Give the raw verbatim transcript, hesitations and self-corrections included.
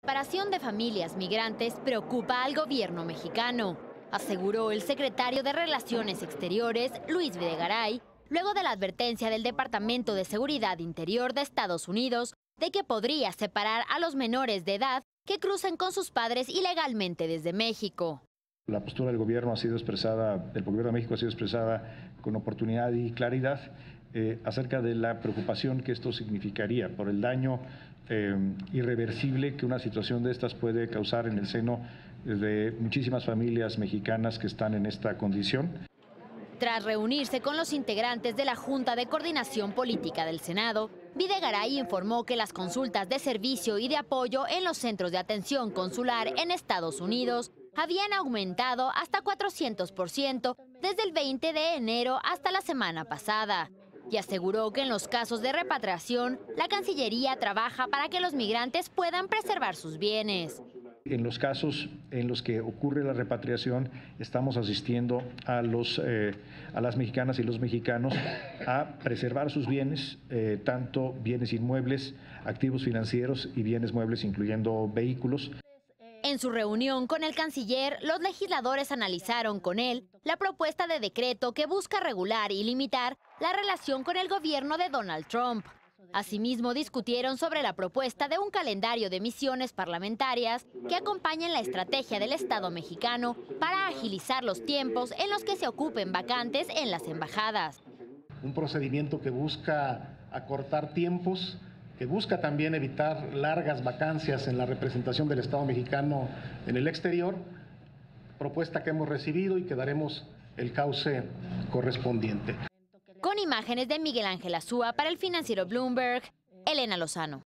La separación de familias migrantes preocupa al gobierno mexicano, aseguró el secretario de Relaciones Exteriores, Luis Videgaray, luego de la advertencia del Departamento de Seguridad Interior de Estados Unidos de que podría separar a los menores de edad que cruzan con sus padres ilegalmente desde México. La postura del gobierno ha sido expresada, del gobierno de México ha sido expresada con oportunidad y claridad eh, acerca de la preocupación que esto significaría por el daño eh, irreversible que una situación de estas puede causar en el seno de muchísimas familias mexicanas que están en esta condición. Tras reunirse con los integrantes de la Junta de Coordinación Política del Senado, Videgaray informó que las consultas de servicio y de apoyo en los centros de atención consular en Estados Unidos habían aumentado hasta cuatrocientos por ciento desde el veinte de enero hasta la semana pasada. Y aseguró que en los casos de repatriación, la Cancillería trabaja para que los migrantes puedan preservar sus bienes. En los casos en los que ocurre la repatriación, estamos asistiendo a, los, eh, a las mexicanas y los mexicanos a preservar sus bienes, eh, tanto bienes inmuebles, activos financieros y bienes muebles, incluyendo vehículos. En su reunión con el canciller, los legisladores analizaron con él la propuesta de decreto que busca regular y limitar la relación con el gobierno de Donald Trump. Asimismo, discutieron sobre la propuesta de un calendario de misiones parlamentarias que acompañen la estrategia del Estado mexicano para agilizar los tiempos en los que se ocupen vacantes en las embajadas. Un procedimiento que busca acortar tiempos, que busca también evitar largas vacancias en la representación del Estado mexicano en el exterior, propuesta que hemos recibido y que daremos el cauce correspondiente. Con imágenes de Miguel Ángel Azúa para el financiero Bloomberg, Elena Lozano.